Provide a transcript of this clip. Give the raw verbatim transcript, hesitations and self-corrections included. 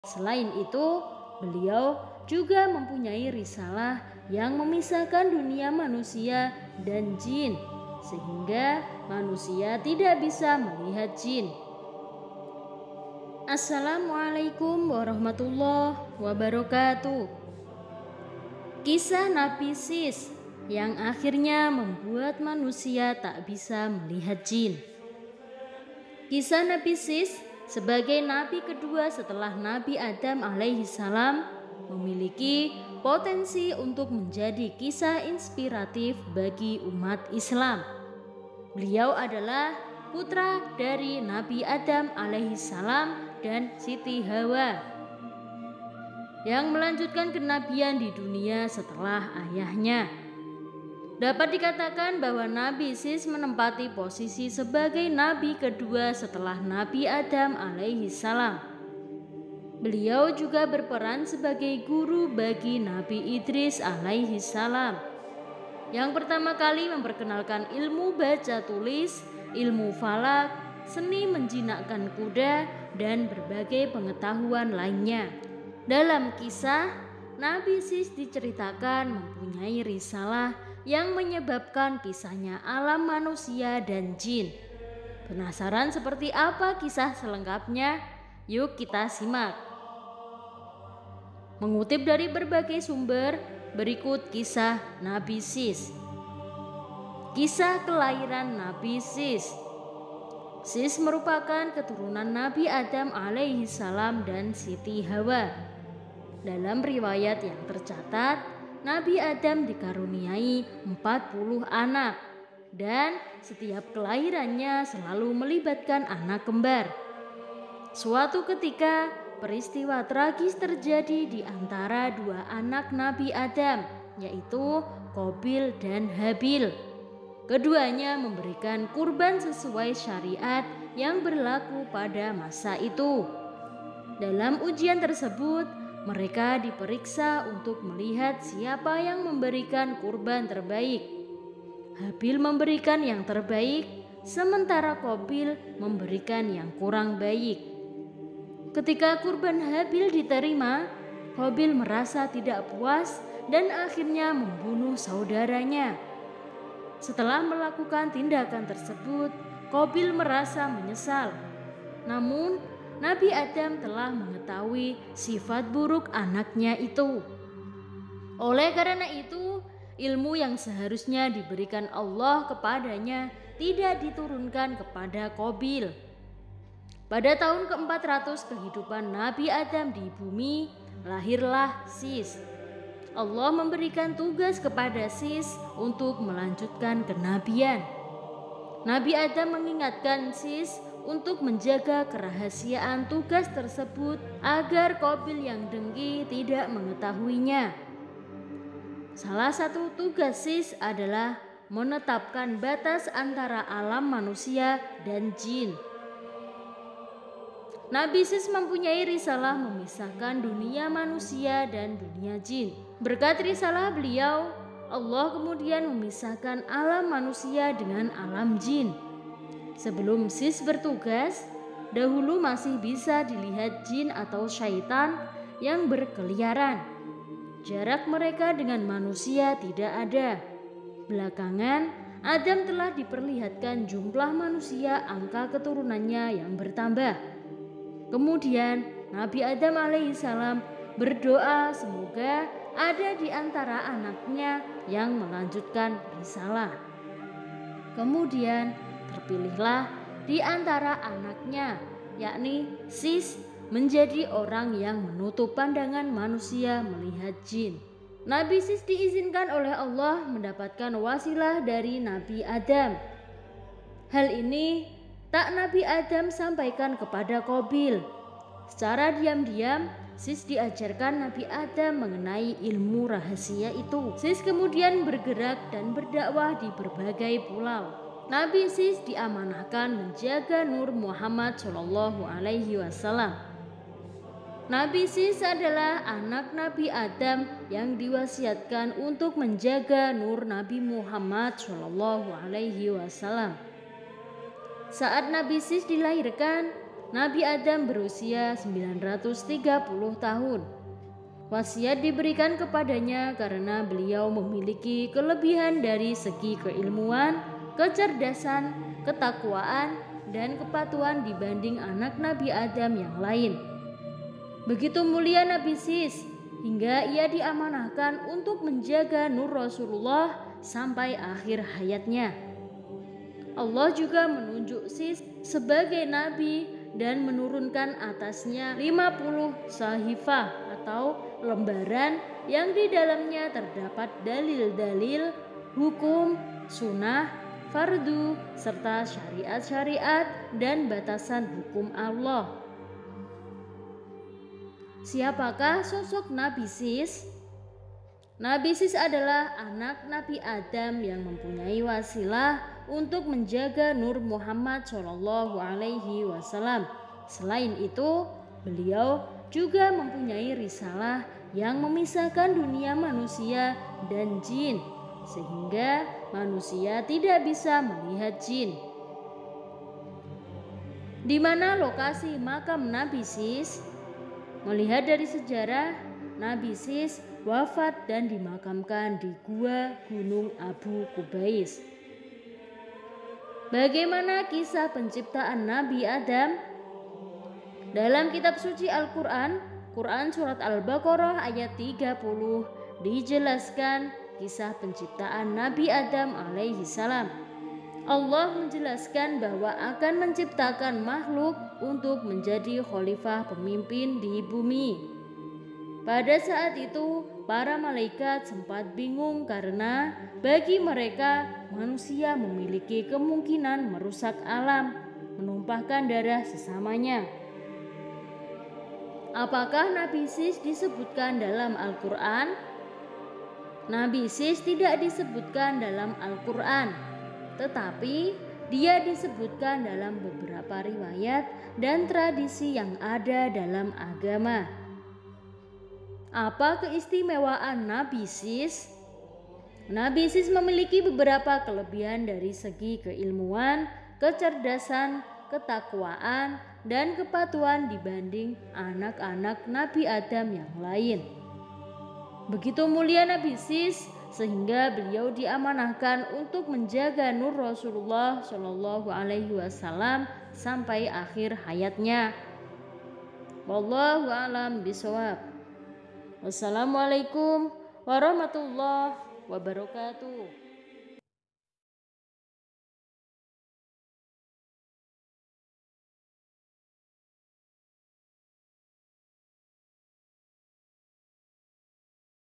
Selain itu, beliau juga mempunyai risalah yang memisahkan dunia manusia dan jin, sehingga manusia tidak bisa melihat jin. Assalamualaikum warahmatullahi wabarakatuh. Kisah Nabi Sis yang akhirnya membuat manusia tak bisa melihat jin. Kisah Nabi Sis sebagai nabi kedua setelah Nabi Adam alaihi salam memiliki potensi untuk menjadi kisah inspiratif bagi umat Islam. Beliau adalah putra dari Nabi Adam alaihi salam dan Siti Hawa yang melanjutkan kenabian di dunia setelah ayahnya. Dapat dikatakan bahwa Nabi Sis menempati posisi sebagai nabi kedua setelah Nabi Adam alaihi salam. Beliau juga berperan sebagai guru bagi Nabi Idris alaihi salam, yang pertama kali memperkenalkan ilmu baca tulis, ilmu falak, seni menjinakkan kuda, dan berbagai pengetahuan lainnya. Dalam kisah, Nabi Sis diceritakan mempunyai risalah yang menyebabkan pisahnya alam manusia dan jin. Penasaran seperti apa kisah selengkapnya? Yuk kita simak. Mengutip dari berbagai sumber, berikut kisah Nabi Sis. Kisah kelahiran Nabi Sis. Sis merupakan keturunan Nabi Adam alaihi salam dan Siti Hawa. Dalam riwayat yang tercatat, Nabi Adam dikaruniai empat puluh anak dan setiap kelahirannya selalu melibatkan anak kembar. Suatu ketika peristiwa tragis terjadi di antara dua anak Nabi Adam, yaitu Qabil dan Habil. Keduanya memberikan kurban sesuai syariat yang berlaku pada masa itu. Dalam ujian tersebut, mereka diperiksa untuk melihat siapa yang memberikan kurban terbaik. Habil memberikan yang terbaik, sementara Qabil memberikan yang kurang baik. Ketika kurban Habil diterima, Qabil merasa tidak puas dan akhirnya membunuh saudaranya. Setelah melakukan tindakan tersebut, Qabil merasa menyesal. Namun, Nabi Adam telah mengetahui sifat buruk anaknya itu. Oleh karena itu, ilmu yang seharusnya diberikan Allah kepadanya tidak diturunkan kepada Qabil. Pada tahun keempat ratus kehidupan Nabi Adam di bumi, lahirlah Sis. Allah memberikan tugas kepada Sis untuk melanjutkan kenabian. Nabi Adam mengingatkan Sis untuk menjaga kerahasiaan tugas tersebut agar Qabil yang dengki tidak mengetahuinya. Salah satu tugas Sis adalah menetapkan batas antara alam manusia dan jin. Nabi Sis mempunyai risalah memisahkan dunia manusia dan dunia jin. Berkat risalah beliau, Allah kemudian memisahkan alam manusia dengan alam jin. Sebelum Sis bertugas, dahulu masih bisa dilihat jin atau syaitan yang berkeliaran. Jarak mereka dengan manusia tidak ada. Belakangan, Adam telah diperlihatkan jumlah manusia angka keturunannya yang bertambah. Kemudian, Nabi Adam alaihissalam berdoa semoga ada di antara anaknya yang melanjutkan risalah. Kemudian, terpilihlah di antara anaknya, yakni Sis, menjadi orang yang menutup pandangan manusia melihat jin. Nabi Sis diizinkan oleh Allah mendapatkan wasilah dari Nabi Adam. Hal ini tak Nabi Adam sampaikan kepada Qabil. Secara diam-diam, Sis diajarkan Nabi Adam mengenai ilmu rahasia itu. Sis kemudian bergerak dan berdakwah di berbagai pulau. Nabi Sis diamanahkan menjaga Nur Muhammad shallallahu alaihi wasallam. Nabi Sis adalah anak Nabi Adam yang diwasiatkan untuk menjaga Nur Nabi Muhammad shallallahu alaihi wasallam. Saat Nabi Sis dilahirkan, Nabi Adam berusia sembilan ratus tiga puluh tahun. Wasiat diberikan kepadanya karena beliau memiliki kelebihan dari segi keilmuan, kecerdasan, ketakwaan, dan kepatuhan dibanding anak Nabi Adam yang lain. Begitu mulia Nabi Sis hingga ia diamanahkan untuk menjaga nur Rasulullah sampai akhir hayatnya. Allah juga menunjuk Sis sebagai nabi dan menurunkan atasnya lima puluh sahifah atau lembaran yang di dalamnya terdapat dalil-dalil, hukum, sunnah, fardu, serta syariat-syariat dan batasan hukum Allah. Siapakah sosok Nabi Sis? Nabi Sis adalah anak Nabi Adam yang mempunyai wasilah untuk menjaga nur Muhammad shallallahu alaihi wasallam. Selain itu, beliau juga mempunyai risalah yang memisahkan dunia manusia dan jin, sehingga manusia tidak bisa melihat jin. Di mana lokasi makam Nabi Sis? Melihat dari sejarah, Nabi Sis wafat dan dimakamkan di Gua Gunung Abu Kubais. Bagaimana kisah penciptaan Nabi Adam? Dalam kitab suci Al-Quran, Quran Surat Al-Baqarah ayat tiga puluh dijelaskan kisah penciptaan Nabi Adam alaihi salam. Allah menjelaskan bahwa akan menciptakan makhluk untuk menjadi khalifah pemimpin di bumi. Pada saat itu, para malaikat sempat bingung karena bagi mereka manusia memiliki kemungkinan merusak alam, menumpahkan darah sesamanya. Apakah Nabi Sis disebutkan dalam Al-Quran? Nabi Sis tidak disebutkan dalam Al-Quran, tetapi dia disebutkan dalam beberapa riwayat dan tradisi yang ada dalam agama. Apa keistimewaan Nabi Sis? Nabi Sis memiliki beberapa kelebihan dari segi keilmuan, kecerdasan, ketakwaan, dan kepatuhan dibanding anak-anak Nabi Adam yang lain. Begitu mulia Nabi Sis sehingga beliau diamanahkan untuk menjaga nur Rasulullah shallallahu alaihi wasallam sampai akhir hayatnya. Wallahu a'lam bishawab. Wassalamualaikum warahmatullahi wabarakatuh.